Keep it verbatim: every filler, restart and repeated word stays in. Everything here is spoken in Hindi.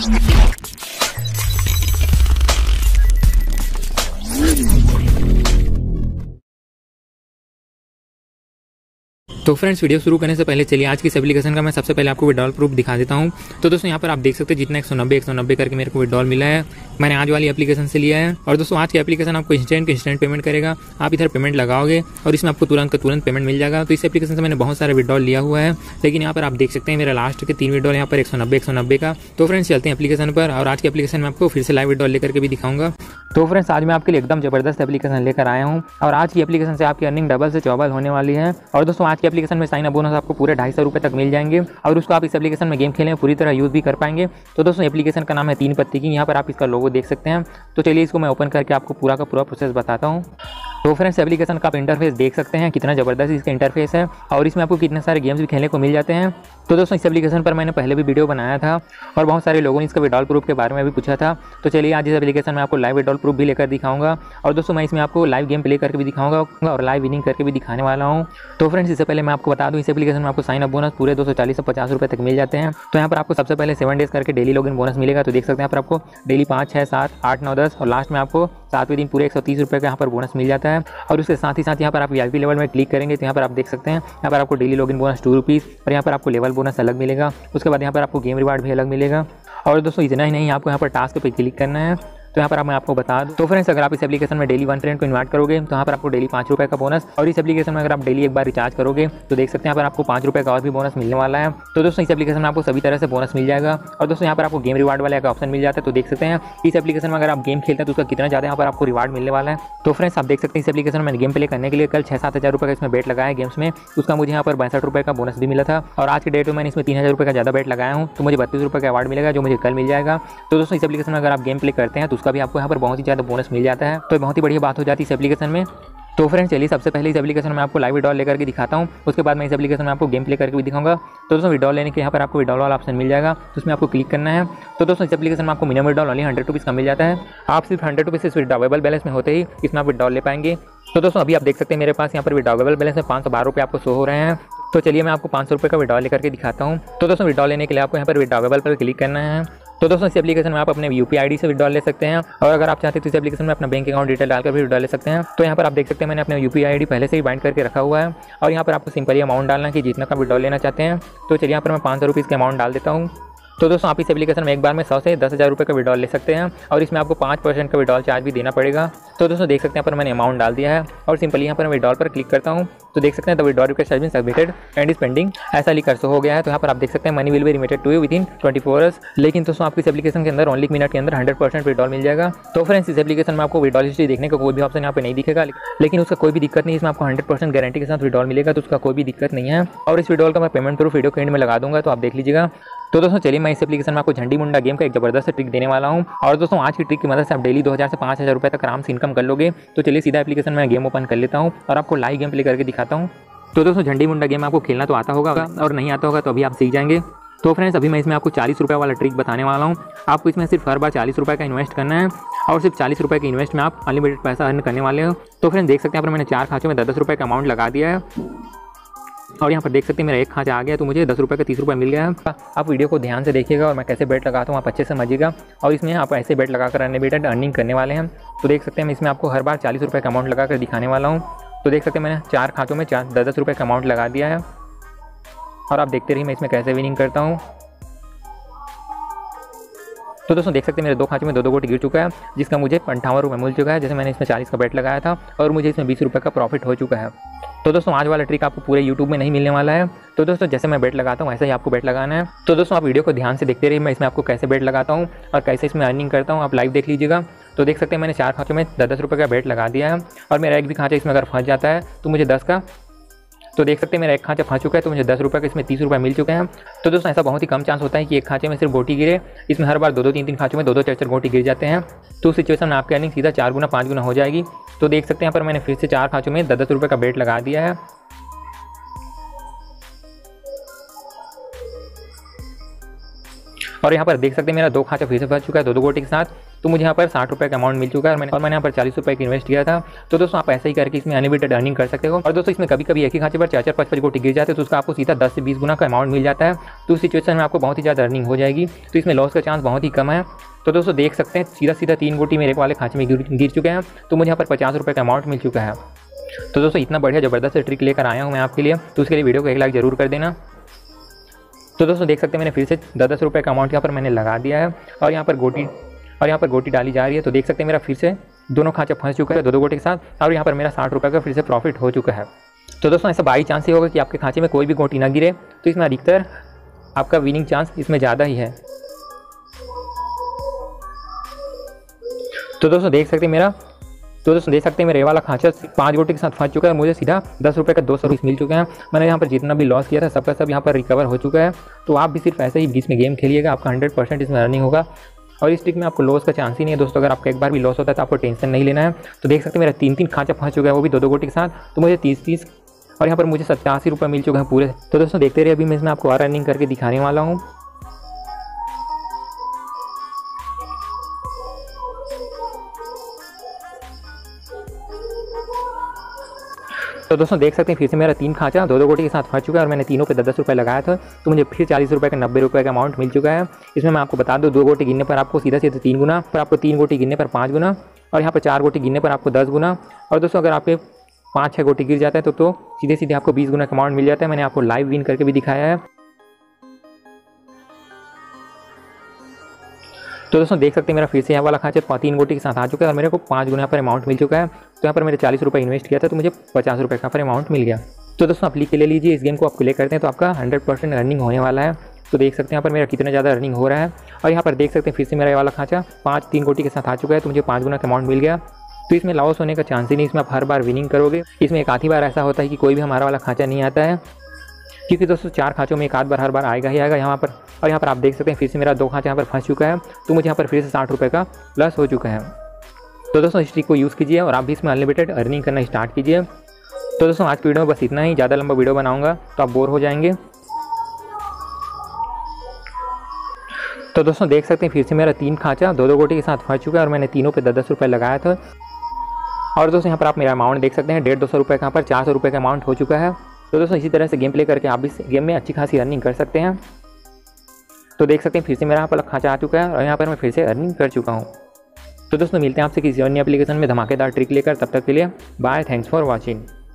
तो फ्रेंड्स, वीडियो शुरू करने से पहले चलिए आज की इस एप्लीकेशन का मैं सबसे पहले आपको विड्रॉल प्रूफ दिखा देता हूं। तो दोस्तों यहाँ पर आप देख सकते हैं जितना एक सौ नब्बे एक सौ नब्बे करके मेरे को विड्रॉल मिला है, मैंने आज वाली एप्लीकेशन से लिया है। और दोस्तों आज की एप्लीकेशन आपको इंस्टेंट इंस्टेंट पेमेंट करेगा। आप इधर पेमेंट लगाओगे और इसमें आपको तुरंत का तुरंत पेमेंट मिल जाएगा। तो इस एप्लीकेशन से मैंने बहुत सारे विड्रॉल लिया हुआ है, लेकिन यहाँ पर आप देख सकते हैं मेरा लास्ट के तीन विड्रॉल यहाँ पर एक सौ नब्बे एक सौ नब्बे का। तो फ्रेंड्स चलते हैं एप्लीकेशन पर और आज की एप्लीकेशन में आपको फिर से लाइव विड्रॉल लेकर के भी दिखाऊंगा। तो फ्रेंड्स आज मैं आपके लिए एकदम जबरदस्त एप्लीकेशन लेकर आया हूँ और आज की एप्लीकेशन से आपकी अर्निंग डबल से चौबल होने वाली है। और दोस्तों आज की एप्लीकेशन में साइन अप बोनस आपको पूरे ढाई सौ रुपये तक मिल जाएंगे और उसको आप इस एप्लीकेशन में गेम खेलने में पूरी तरह यूज़ भी कर पाएंगे। तो दोस्तों एप्लीकेशन का नाम है तीन पत्ती की, यहाँ पर आप इसका लोगो देख सकते हैं। तो चलिए इसको मैं ओपन करके आपको पूरा का पूरा प्रोसेस बताता हूँ। तो फ्रेंड्स एप्लीकेशन का आप इंटरफेस देख सकते हैं, कितना ज़बरदस्त इसका इंटरफेस है और इसमें आपको कितने सारे गेम्स भी खेलने को मिल जाते हैं। तो दोस्तों इस एप्लीकेशन पर मैंने पहले भी वीडियो बनाया था और बहुत सारे लोगों ने इसका विड्रॉल प्रूफ के बारे में भी पूछा था। तो चलिए आज इस एप्लीकेशन में आपको लाइव विड्रॉल प्रूफ भी लेकर दिखाऊंगा और दोस्तों मैं इसमें आपको लाइव गेम प्ले करके भी दिखाऊंगा और लाइव विनिंग करके भी दिखाने वाला हूँ। तो फ्रेंड्स इससे पहले मैं आपको बता दूँ इस एप्लीकेशन में आपको साइन अप बोनस पूरे दो सौ चालीस से पचास रुपये तक मिल जाते हैं। तो यहाँ पर आपको सबसे पहले सेवन डेज करके डेली लॉगिन बोनस मिलेगा। तो देख सकते हैं यहाँ पर आपको डेली पाँच छः सात आठ नौ दस और लास्ट में आपको सातवें दिन पूरे एक सौ तीस रुपये का यहाँ पर बोनस मिल जाता है। और उसके साथ ही साथ यहाँ पर आप वीआईपी लेवल में क्लिक करेंगे तो यहाँ पर आप देख सकते हैं यहाँ पर आपको daily login bonus two rupees और यहाँ पर आपको लेवल बोनस अलग मिलेगा। उसके बाद यहाँ पर आपको गेम रिवार्ड भी अलग मिलेगा। और दोस्तों इतना ही नहीं, आपको यहाँ पर टास्क पे क्लिक करना है। तो यहाँ पर मैं आपको बता दूँ तो फ्रेंड्स अगर आप इस एप्लीकेशन में डेली वन फ्रेंड को इन्वाइट करोगे तो यहाँ पर आपको डेली पाँच रुपये का बोनस और इस एप्लीकेशन में अगर आप डेली एक बार रिचार्ज करोगे तो देख सकते हैं यहाँ पर आपको पाँच रुपये का और भी बोनस मिलने वाला है। तो दोस्तों इस एप्लीकेशन में आपको सभी तरह से बोनस मिल जाएगा। और दोस्तों यहाँ पर आपको गेम रिवार्ड वाला का ऑप्शन मिल जाता है। तो देख सकते हैं इस एप्लीकेशन में अगर आप गेम खेलते हैं तो उसका कितना ज़्यादा यहाँ पर आपको रिवार्ड मिलने वाला है। तो फ्रेंड्स आप देख सकते हैं इस एप्लीकेशन में गेम प्ले करने के लिए कल छः सात हज़ार रुपये का इसमें बेट लगाया गेम्स में, उसका मुझे यहाँ पर बासठ रुपये का बोनस भी मिला था। और आज के डेट में मैंने इसमें तीन हज़ार रुपये का ज़्यादा बेट लगाया हूँ तो मुझे बत्तीस रुपये का अवार्ड मिलेगा जो मुझे कल मिल जाएगा। तो दोस्तों इस एप्लीकेशन में अगर आप गेम प्ले करते हैं तो उसका भी आपको यहाँ पर बहुत ही ज़्यादा बोनस मिल जाता है। तो बहुत ही बढ़िया बात हो जाती है इस एप्लीकेशन में। तो फ्रेंड्स चलिए सबसे पहले इस एप्लीकेशन में आपको लाइव विड्रॉल लेकर के दिखाता हूँ, उसके बाद मैं इस एप्लीकेशन में आपको गेम प्ले करके भी दिखाऊंगा। तो दोस्तों विड्रॉल लेने के यहाँ पर आपको विड्रॉल वाला ऑप्शन मिल जाएगा, तो उसमें आपको क्लिक करना है। तो दोस्तों इस एप्लीकेशन में आपको minimum withdrawal only hundred rupees का मिल जाता है। आप सिर्फ हंड्रेड रुपीज़ से विड्रॉवेबल बैलेंस में होते ही इसमें आप विड्रॉल ले पाएंगे। तो दोस्तों अभी आप देख सकते हैं मेरे पास यहाँ पर विड्रॉवेबल बैलेंस में पाँच सौ बारह रुपये आपको शो हो रहे हैं। तो चलिए मैं आपको पाँच सौ रुपये का विड्रॉल लेकर के दिखाता हूँ। तो दोस्तों विड्रॉल लेने के लिए आपको यहाँ पर विड्रॉवेबल पर क्लिक करना है। तो दोस्तों इस एप्लीकेशन में आप अपने यूपीआई आईडी से विड्रॉल ले सकते हैं और अगर आप चाहते हैं तो इस एप्लीकेशन में अपना बैंक अकाउंट डिटेल डालकर भी विड्रॉल ले सकते हैं। तो यहाँ पर आप देख सकते हैं मैंने अपने यूपीआई आईडी पहले से ही बाइंड करके रखा हुआ है और यहाँ पर आपको सिंपली अमाउंट डालना है कि जितना का विड्रॉल लेना चाहते हैं। तो चलिए यहाँ पर मैं पाँच सौ रुपीज़ का अमाउंट डाल देता हूँ। तो दोस्तों आप इस एप्लीकेशन में एक बार में सौ से दस हज़ार रुपये का विड्रॉल ले सकते हैं और इसमें आपको पाँच परसेंट का विड्रॉल चार्ज भी देना पड़ेगा। तो दोस्तों देख सकते हैं यहाँ पर मैंने अमाउंट डाल दिया है और सिंपली यहाँ पर मैं विड्रॉल पर क्लिक करता हूँ। तो देख सकते हैं the withdrawal request has been submitted and is pending, ऐसा लिखकर शो हो गया है। तो यहाँ पर आप देख सकते हैं money will be remitted to you within twenty four hours. लेकिन दोस्तों आपकी इस एप्लीकेशन के अंदर ओनली मिनट के अंदर हंड्रेड परसेंट विड्रॉल मिल जाएगा। तो फ्रेंड्स इस एप्लीकेशन में आपको विड्रॉल हिस्ट्री देखने का कोई भी ऑप्शन यहाँ पे नहीं दिखेगा, लेकिन उसका कोई भी दिक्कत नहीं, इसमें आपको हंड्रेड परसेंट गारंटी के साथ विड्रॉल मिलेगा। तो उसका कोई भी दिक्कत नहीं है और इस विड्रॉल का मैं पेमेंट प्रूफ वीडियो के एंड में लगा दूंगा, तो आप देख लीजिएगा। तो दोस्तों चलिए मैं इस एप्लीकेशन में आपको झंडी मुंडा गेम का एक जबरदस्त ट्रिक देने वाला हूं और दोस्तों आज की ट्रिक की मदद से आप डेली दो हज़ार से पाँच हज़ार रुपये तक आराम से इनकम कर लोगे। तो चलिए सीधा एप्लीकेशन में गेम ओपन कर लेता हूं और आपको लाइव गेम प्ले करके दिखाता हूं। तो दोस्तों झंडी मुंडा गेम आपको खेलना तो आता होगा और नहीं आता होगा तो अभी आप सीख जाएंगे। तो फ्रेंड्स अभी मैं इसमें आपको चालीस रुपये वाला ट्रिक बताने वाला हूँ। आपको इसमें सिर्फ हर बार चालीस रुपये का इन्वेस्ट करना है और सिर्फ चालीस रुपये के इन्वेस्ट में आप अनलिमिटेड पैसा अर्न करने वाले हो। तो फ्रेंड्स देख सकते हैं यहाँ पर मैंने चार खाँचों में दस दस रुपये का अमाउंट लगा दिया है और यहाँ पर देख सकते हैं मेरा एक खाँचा आ गया तो मुझे दस रुपये का तीस रुपये मिल गया है। आप वीडियो को ध्यान से देखिएगा और मैं कैसे बेट लगाता हूँ आप अच्छे से समझिएगा और इसमें आप ऐसे बेट लगाकर अनलिमिटेड अर्निंग करने वाले हैं। तो देख सकते हैं मैं इसमें आपको हर बार चालीस रुपये का अमाउंट लगा कर दिखाने वाला हूँ। तो देख सकते हैं मैंने चार खाँचों में चार दस दस रुपये का अमाउंट लगा दिया है और आप देखते रहिए मैं इसमें कैसे विनिंग करता हूँ। तो दोस्तों देख सकते हैं मेरे दो खाँचों में दो दो गोटी गिर चुका है जिसका मुझे अंठावन रुपये मिल चुका है। जैसे मैंने इसमें चालीस का बेट लगाया था और मुझे इसमें बीस रुपये का प्रॉफिट हो चुका है। तो दोस्तों आज वाला ट्रिक आपको पूरे यूट्यूब में नहीं मिलने वाला है। तो दोस्तों जैसे मैं बेट लगाता हूँ वैसे ही आपको बेट लगाना है। तो दोस्तों आप वीडियो को ध्यान से देखते रहिए, मैं इसमें आपको कैसे बेट लगाता हूँ और कैसे इसमें अर्निंग करता हूँ आप लाइव देख लीजिएगा। तो देख सकते हैं मैंने चार खाँचों में दस दस रुपये का बेट लगा दिया है और मेरा एक भी खाँचा इसमें अगर फंस जाता है तो मुझे दस का तो देख सकते हैं मेरा एक खाँचा फंस चुका है तो मुझे दस रुपये का इसमें तीस रुपये मिल चुके हैं। तो दोस्तों ऐसा बहुत ही कम चांस होता है कि एक खाँचे में सिर्फ गोटी गिरे, इसमें हर बार दो दो तीन तीन खाँचों में दो दो चार चार गोटी गिर जाते हैं। तो उस सिचुएशन में आपकी अर्निंग सीधा चार गुना पाँच गुना हो जाएगी। तो देख सकते हैं यहाँ पर मैंने फिर से चार खाँचों में दस दस रुपये का बेट लगा दिया है और यहाँ पर देख सकते हैं मेरा दो खांचा फिर से फंस चुका है दो दो गोटी के साथ। तो मुझे यहाँ पर साठ रुपये का अमाउंट मिल चुका है और मैंने और मैंने यहाँ पर चालीस रुपये की इन्वेस्ट किया था। तो दोस्तों आप ऐसे ही करके इसमें अनलिमिटेड अर्निंग कर सकते हो। और दोस्तों इसमें कभी कभी एक ही खांचे पर चार चार पाँच पाँच गोटी गिर जाते हैं तो उसका आपको सीधा दस से बीस गुना का अमाउंट मिल जाता है। तो उस सिचुएशन में आपको बहुत ही ज़्यादा अर्निंग हो जाएगी। तो इसमें लॉस का चांस बहुत ही कम है। तो दोस्तों देख सकते हैं सीधा सीधा तीन गोटी मेरे वाले खांचे में गिर चुके हैं। तो मुझे यहाँ पर पचास रुपये का अमाउंट मिल चुका है। तो दोस्तों इतना बढ़िया ज़बरदस्त ट्रिक लेकर आया हूँ मैं आपके लिए। तो उसके लिए वीडियो को एक लाइक जरूर कर देना। तो दोस्तों देख सकते हैं मैंने फिर से दस दस रुपये का अमाउंट यहाँ पर मैंने लगा दिया है और यहाँ पर गोटी और यहाँ पर गोटी डाली जा रही है। तो देख सकते हैं मेरा फिर से दोनों खांचा फंस चुका है दो दो गोटी के साथ और यहाँ पर मेरा साठ रुपये का फिर से प्रॉफिट हो चुका है। तो दोस्तों ऐसा बाई चांस ही होगा कि आपके खांचे में कोई भी गोटी ना गिरे। तो इसमें अधिकतर आपका विनिंग चांस इसमें ज़्यादा ही है। तो दोस्तों देख सकते हैं मेरा तो दोस्तों देख सकते हैं मेरे वाला खांचा पाँच गोटी के साथ फंस चुका है और मुझे सीधा दस रुपये का दो सौ मिल चुके हैं। मैंने यहाँ पर जितना भी लॉस किया था सबका सब यहाँ पर रिकवर हो चुका है। तो आप भी सिर्फ ऐसे ही बीच में गेम खेलिएगा, आपका हंड्रेड परसेंट इसमें अर्निंग होगा और इस ट्रिक में आपको लॉस का चांस ही नहीं है दोस्तों। अगर आपका एक बार भी लॉस होता है तो आपको टेंशन नहीं लेना है। तो देख सकते हैं मेरा तीन तीन खांचा फंस चुका है वो भी दो दो गोटी के साथ। तो मुझे तीस तीस और यहाँ पर मुझे सत्तासी रुपये मिल चुके हैं पूरे। तो दोस्तों देखते रहिए, अभी मैं इसमें आपको और अर्निंग करके दिखाने वाला हूँ। तो दोस्तों देख सकते हैं फिर से मेरा तीन खांचा दो दो गोटी के साथ फंस चुका है और मैंने तीनों पे दस दस रुपये लगाया था। तो मुझे फिर चालीस रुपये का नब्बे रुपये का अमाउंट मिल चुका है। इसमें मैं आपको बता दूं दो गोटी गिनने पर आपको सीधा सीधा तीन गुना, पर आपको तीन गोटी गिनने पर पाँच गुना और यहाँ पर चार गोटी गिनने पर आपको दस गुना। और दोस्तों अगर आपके पाँच छः गोटी गिर जाता है तो, तो सीधे सीधे आपको बीस गुना का अमाउंट मिल जाता है। मैंने आपको लाइव विन करके भी दिखाया है। तो दोस्तों देख सकते हैं मेरा फिर से यहाँ वाला खांचा तीन गोटी के साथ आ चुका है और मेरे को पाँच गुना पर अमाउंट मिल चुका है। तो यहाँ पर मैंने चालीस रुपये इन्वेस्ट किया था तो मुझे पचास रुपये का पर अमाउंट मिल गया। तो दोस्तों आप लिख के ले लीजिए, इस गेम को आप प्ले करते हैं तो आपका हंड्रेड परसेंट अर्निंग होने वाला है। तो देख सकते हैं यहाँ पर मेरा कितना ज़्यादा अर्निंग हो रहा है। और यहाँ पर देख सकते हैं फिर से मेरा ये वाला खांचा पाँच तीन गोटी के साथ आ चुका है तो मुझे पाँच गुना का अमाउंट मिल गया। तो इसमें लॉस होने का चांस ही नहीं, इसमें आप हर बार विनिंग करोगे। इसमें एक आधी बार ऐसा होता है कि कोई भी हमारा वाला खांचा नहीं आता है, क्योंकि दोस्तों चार खांचों में एक आध बार हर बार आएगा ही आएगा यहाँ पर। और यहाँ पर आप देख सकते हैं फिर से मेरा दो खांचा यहाँ पर फंस चुका है तो मुझे यहाँ पर फिर से साठ रुपये का प्लस हो चुका है। तो दोस्तों इस ट्रिक को यूज़ कीजिए और आप भी इसमें अनलिमिटेड अर्निंग करना स्टार्ट कीजिए। तो दोस्तों आज की वीडियो में बस इतना ही, ज़्यादा लंबा वीडियो बनाऊंगा तो आप बोर हो जाएंगे। तो दोस्तों देख सकते हैं फिर से मेरा तीन खांचा दो दो गोटी के साथ फंस चुका है और मैंने तीनों पे दस दस रुपये लगाया था। और दोस्तों यहाँ पर आप मेरा अमाउंट देख सकते हैं डेढ़ दो सौ रुपये का, यहाँ पर चार सौ रुपये का अमाउंट हो चुका है। तो दोस्तों इसी तरह से गेम प्ले करके आप इस गेम में अच्छी खासी अर्निंग कर सकते हैं। तो देख सकते हैं फिर से मेरा यहाँ पर खांचा आ चुका है और यहाँ पर मैं फिर से अर्निंग कर चुका हूँ। तो दोस्तों मिलते हैं आपसे किसी अन्य एप्लीकेशन में धमाकेदार ट्रिक लेकर, तब तक के लिए बाय, थैंक्स फॉर वॉचिंग।